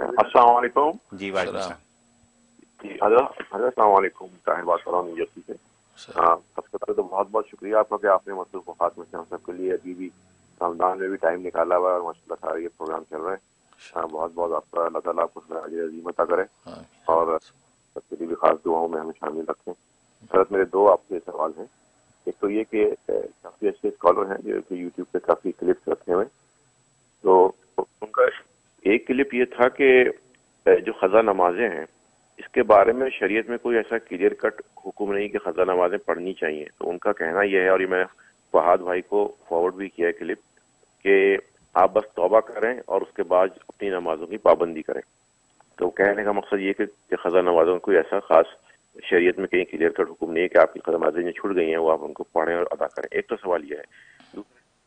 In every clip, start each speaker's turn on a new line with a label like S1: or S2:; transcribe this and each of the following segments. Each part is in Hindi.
S1: अस्सलाम वालेकुम।
S2: जी वालेकुम
S1: जी हज़रत अस्सलाम वालेकुम। ताहिर बात कर रहा हूँ न्यूयॉर्क से। सबसे पहले तो बहुत बहुत शुक्रिया आपका कि आपने मसरूफ़ औक़ात में से हम सबके लिए अभी भी रमज़ान में भी टाइम निकाला हुआ है और माशाअल्लाह सारा ये प्रोग्राम चल रहा है। बहुत बहुत आपका अल्लाह ताला आपको अजर अज़ीम अता करे और सबके लिए भी खास दुआओं में हमें शामिल रखें। हज़रत मेरे दो आपसे सवाल हैं। एक तो ये कि काफ़ी अच्छे स्कॉलर हैं जो कि यूट्यूब पे काफ़ी क्लिप्स रखे हुए, तो उनका एक क्लिप ये था कि जो ख़ज़ा नमाजें हैं इसके बारे में शरीयत में कोई ऐसा क्लियर कट हुक्म नहीं कि ख़ज़ा नमाजें पढ़नी चाहिए। तो उनका कहना यह है, और ये मैंने फहाद भाई को फॉरवर्ड भी किया है क्लिप, कि आप बस तौबा करें और उसके बाद अपनी नमाजों की पाबंदी करें। तो कहने का मकसद ये कि ख़ज़ा नमाजों में कोई ऐसा खास शरीयत में कहीं क्लियर कट हुक्म नहीं है कि आपकी नमाजें जो छूट गई हैं वो आप उनको पढ़ें और अदा करें। एक तो सवाल यह है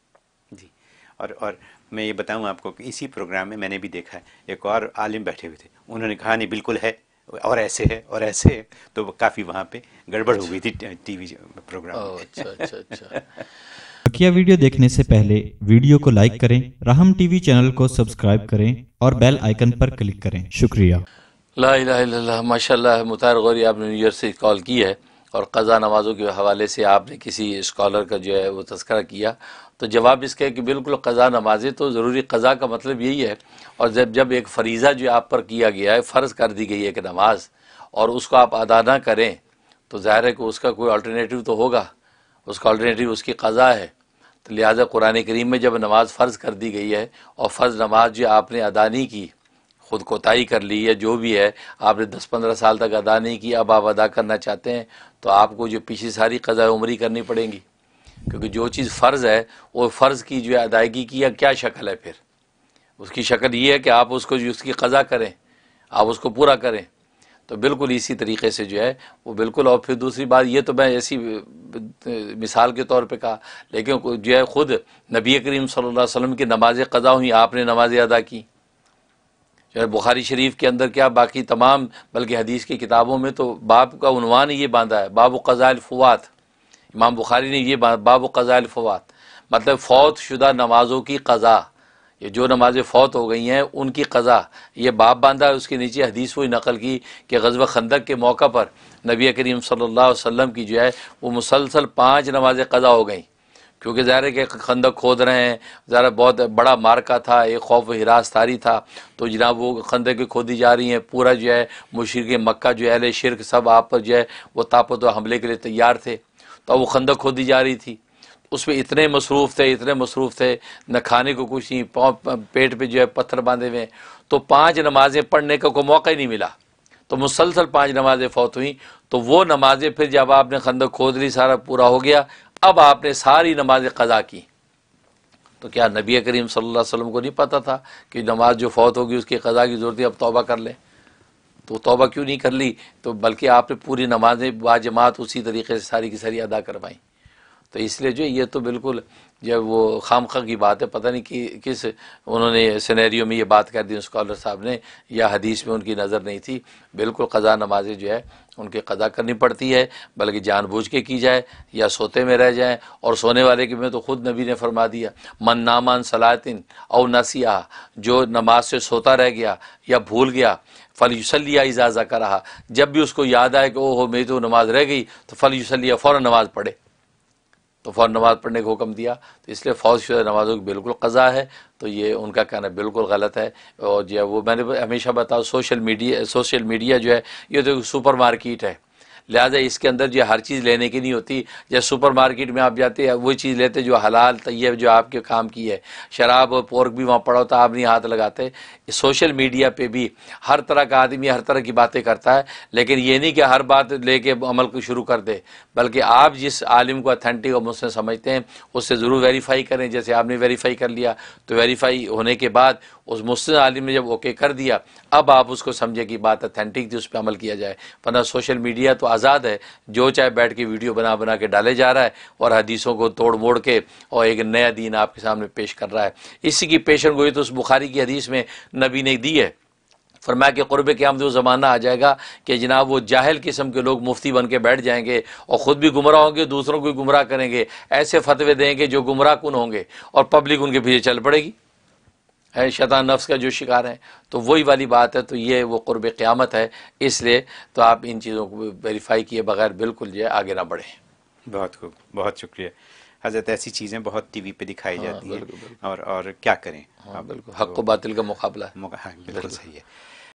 S2: जी। और मैं ये बताऊं आपको कि इसी प्रोग्राम में मैंने भी देखा है, एक और आलिम बैठे हुए थे, उन्होंने कहा नहीं बिल्कुल है और ऐसे है और ऐसे है, तो काफ़ी वहाँ पे गड़बड़ हो गई थी टीवी प्रोग्राम में।
S3: अच्छा।
S4: बकिया वीडियो देखने से पहले वीडियो को लाइक करें, राहम टीवी चैनल को सब्सक्राइब करें और बेल आइकन पर क्लिक करें। शुक्रिया।
S3: ला इलाहा इल्लल्लाह। माशाअल्लाह मुताहिर गौरी आपने न्यू ईयर से कॉल की है और क़ज़ा नमाज़ों के हवाले से आपने किसी स्कॉलर का जो है वो तज़किरा किया, तो जवाब इसका है कि बिल्कुल क़ज़ा नमाज़ें तो ज़रूरी, क़ज़ा का मतलब यही है। और जब एक फ़रीज़ा जो आप पर किया गया है, फ़र्ज़ कर दी गई है एक नमाज, और उसको आप अदा ना करें तो ज़ाहिर है कि उसका कोई अल्टरनेटिव तो होगा, उसका अल्टरनेटिव उसकी क़ज़ा है। तो लिहाजा कुरान करीम में जब नमाज फ़र्ज़ कर दी गई है और फ़र्ज़ नमाज जो आपने अदा नहीं की, खुद कोताही कर ली है, जो भी है आपने 10-15 साल तक अदा नहीं की, अब आप अदा करना चाहते हैं तो आपको जो पीछे सारी क़ज़ा उम्री करनी पड़ेगी, क्योंकि जो चीज़ फ़र्ज़ है वो फ़र्ज़ की जो है अदायगी की क्या शक्ल है, फिर उसकी शक्ल ये है कि आप उसको जो उसकी क़ज़ा करें, आप उसको पूरा करें। तो बिल्कुल इसी तरीके से जो है वो बिल्कुल। और फिर दूसरी बात, ये तो मैं ऐसी मिसाल के तौर पे कहा, लेकिन जो है ख़ुद नबी करीम सल्लल्लाहु अलैहि वसल्लम की नमाज़ें क़ज़ा हुई, आपने नमाज़ें अदा की। जो है बुखारी शरीफ के अंदर क्या बाकी तमाम बल्कि हदीस की किताबों में तो बाब का उन्वान ही ये बांधा है, बाब क़ज़ाइल फ़वात। इमाम बुखारी ने ये बाब क़ज़ाइल फ़वात मतलब फ़ौत शुदा नमाज़ों की क़ज़ा, ये जो नमाज़ें फ़ौत हो गई हैं उनकी क़ज़ा, ये बाब बांधा है। उसके नीचे हदीस वही नकल की कि ग़ज़वा खंदक के मौका पर नबी करीम सल्लल्लाहु अलैहि वसल्लम की जो है वो मुसलसल 5 नमाज़ें क़ज़ा हो गई, क्योंकि ज़ाहिर है कि खंदक खोद रहे हैं, ज़रा बहुत बड़ा मार्का था, एक खौफ हिरास तारी था, तो जनाब वो खंदक की खोदी जा रही हैं, पूरा जो है मुशरिक मक्का जो अहले शिरक सब आप पर जो है वो ताकत व हमले के लिए तैयार थे, तो वो खंदक खोदी जा रही थी। उसमें इतने मसरूफ़ थे, न खाने को कुछ नहीं, पेट पे जो है पत्थर बांधे हुए, तो 5 नमाज़ें पढ़ने का कोई मौका ही नहीं मिला, तो मुसलसल 5 नमाज़ें फ़ौत हुई। तो वो नमाज़ें फिर जब आपने खंदक खोद ली, सारा पूरा हो गया, अब आपने सारी नमाज़ें क़ज़ा की, तो क्या नबी करीम सल्लल्लाहु अलैहि वसल्लम को नहीं पता था कि नमाज जो फ़ौत होगी उसकी क़ज़ा की ज़रूरत है, अब तौबा कर लें? तो तौबा क्यों नहीं कर ली? तो बल्कि आपने पूरी नमाज़ें बाजमात उसी तरीके से सारी की सारी अदा करवाई। तो इसलिए जो ये तो बिल्कुल जब वो खामखा की बात है, पता नहीं कि किस उन्होंने सिनेरियो में ये बात कर दी स्कॉलर साहब ने, या हदीस में उनकी नज़र नहीं थी। बिल्कुल क़ज़ा नमाज़ें जो है उनकी क़ज़ा करनी पड़ती है, बल्कि जानबूझ के की जाए या सोते में रह जाएं। और सोने वाले के में तो ख़ुद नबी ने फरमा दिया, मन नामान सलातिन औ नसिया, जो नमाज से सोता रह गया या भूल गया, फ़लयुसल्लिया इज़ा ज़करहा, जब भी उसको याद आए कि ओहो मेरी तो नमाज रह गई, तो फ़लयुसल्लिया फ़ौरन नमाज़ पढ़े, तो फ़ौरन नमाज़ पढ़ने को हुक्म दिया। तो इसलिए फ़ौत शुदा नमाज़ों की बिल्कुल क़ज़ा है, तो ये उनका कहना बिल्कुल गलत है। और जो है वो मैंने हमेशा बताओ, सोशल मीडिया जो है ये तो सुपर मार्केट है, लिहाजा इसके अंदर जो हर चीज़ लेने की नहीं होती। जैसे सुपर मार्केट में आप जाते हैं वही चीज़ लेते जो हलाल तैयब जो आपके काम की है, शराब और पोर्क भी वहाँ पड़ा होता, आप नहीं हाथ लगाते। सोशल मीडिया पे भी हर तरह का आदमी हर तरह की बातें करता है, लेकिन ये नहीं कि हर बात लेके अमल को शुरू कर दे, बल्कि आप जिस आलिम को अथेंटिक और मुस्लिम समझते हैं उससे ज़रूर वेरीफाई करें। जैसे आपने वेरीफाई कर लिया, तो वेरीफाई होने के बाद उस मुस्लिम आलिम ने जब ओके कर दिया, अब आप उसको समझे कि बात अथेंटिक थी, उस पर अमल किया जाए। वरना सोशल मीडिया तो आज़ाद है, जो चाहे बैठ के वीडियो बना बना के डाले जा रहा है और हदीसों को तोड़ मोड़ के और एक नया दीन आपके सामने पेश कर रहा है। इसी की पेशन गोई तो उस बुखारी की हदीस में नबी ने दी है, फरमाया कि क़ुर्ब क़यामत वो ज़माना आ जाएगा कि जनाब वो जाहिल किस्म के लोग मुफ्ती बन के बैठ जाएंगे और ख़ुद भी गुमराह होंगे, दूसरों को भी गुमराह करेंगे, ऐसे फतवे देंगे जो गुमराह कुन होंगे और पब्लिक उनके पीछे चल पड़ेगी। है, शैतान नफ्स का जो शिकार है, तो वही वाली बात है। तो ये वो क़ुर्ब क़यामत है, इसलिए तो आप इन चीज़ों को वेरीफाई किए बगैर बिल्कुल जो है आगे ना बढ़ें।
S2: बहुत खूब, बहुत शुक्रिया हज़रत। ऐसी चीज़ें बहुत टीवी पे दिखाई जाती हैं, और क्या करें।
S3: हाँ बिल्कुल, हक़ व बातिल का मुकाबला है।
S2: हाँ बिल्कुल सही है।